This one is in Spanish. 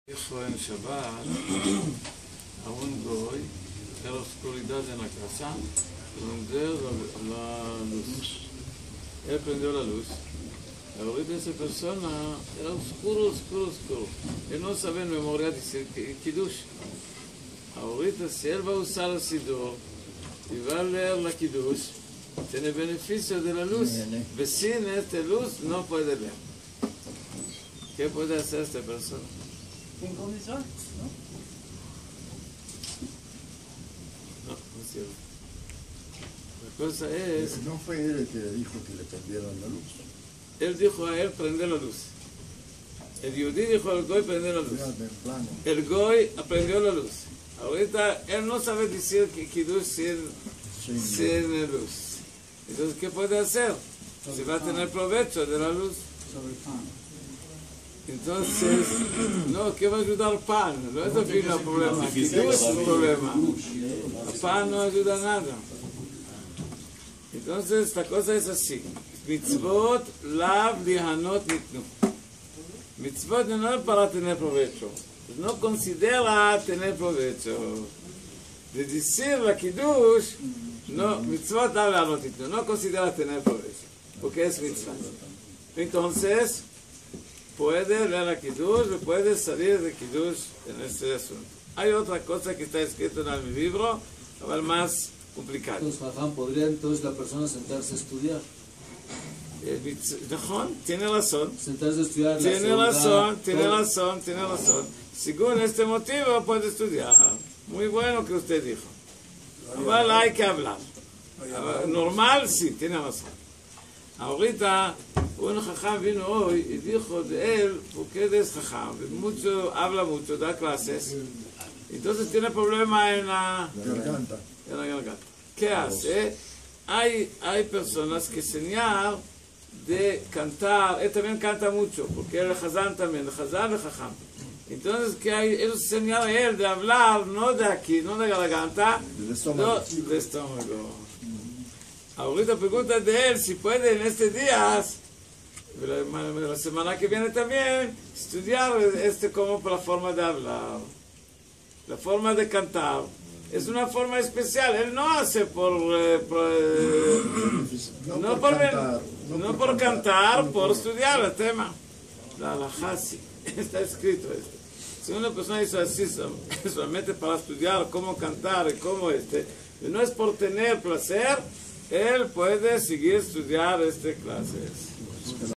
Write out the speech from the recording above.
Dijo en Shabbat a un goy, era oscuridad en la casa, prender la luz. Él prendió la luz. Ahorita esa persona era oscuro. Él no sabe en memoria decir Kiddush. Ahorita si él va a usar el Siddur y va a leer la Kiddush, tiene beneficio de la luz. Y sin esta luz no puede leer. ¿Qué puede hacer esta persona? ¿En condición? ¿No? No es cierto. La cosa es... No fue él el que le dijo que le prendieran la luz. Él dijo a él, prende la luz. El Yudí dijo al Goy, prende la luz. El Goy aprendió la luz. Ahorita él no sabe decir que Kiddush sin luz. Entonces, ¿qué puede hacer? Se va a tener provecho de la luz. Sobre el pan. Entonces, no, ¿qué va a ayudar pan? No es el problema, Kiddush es el problema. El pan no ayuda a nada. Entonces, la cosa es así. Mitzvot lav lihanot nitnu. Mitzvot no es para tener provecho. No considera tener provecho. De decir la Kiddush, no, mitzvot lav lihanot nitnu. No considera tener provecho. Porque es mitzvot. Entonces, puede leer la Kiddush, puede salir de Kiddush en este asunto. Hay otra cosa que está escrito en mi libro, pero más complicado. Entonces, Jajam, ¿podría entonces la persona sentarse a estudiar? Tiene razón. Sentarse a estudiar. Tiene razón. Según este motivo puede estudiar. Muy bueno que usted dijo. Pero hay que hablar. Normal, sí, tiene razón. Ahorita, un jajam vino hoy y dijo de él, porque él es jajam, habla mucho, da clases, entonces tiene problema en la garganta. ¿Qué hace? Hay personas que enseñan de cantar, él también canta mucho, porque él es jazán también, el jazán es jajam. Entonces, ¿qué hay? Ellos enseñan a él de hablar, no de aquí, no de la garganta, del estómago. Ahorita pregunta de él si puede en estos días, la semana que viene también, estudiar como por la forma de hablar, la forma de cantar. Es una forma especial, él no hace no por cantar, por estudiar el tema. La halajá, está escrito esto. Si una persona hizo así solamente para estudiar cómo cantar y cómo y no es por tener placer, él puede seguir estudiar clases.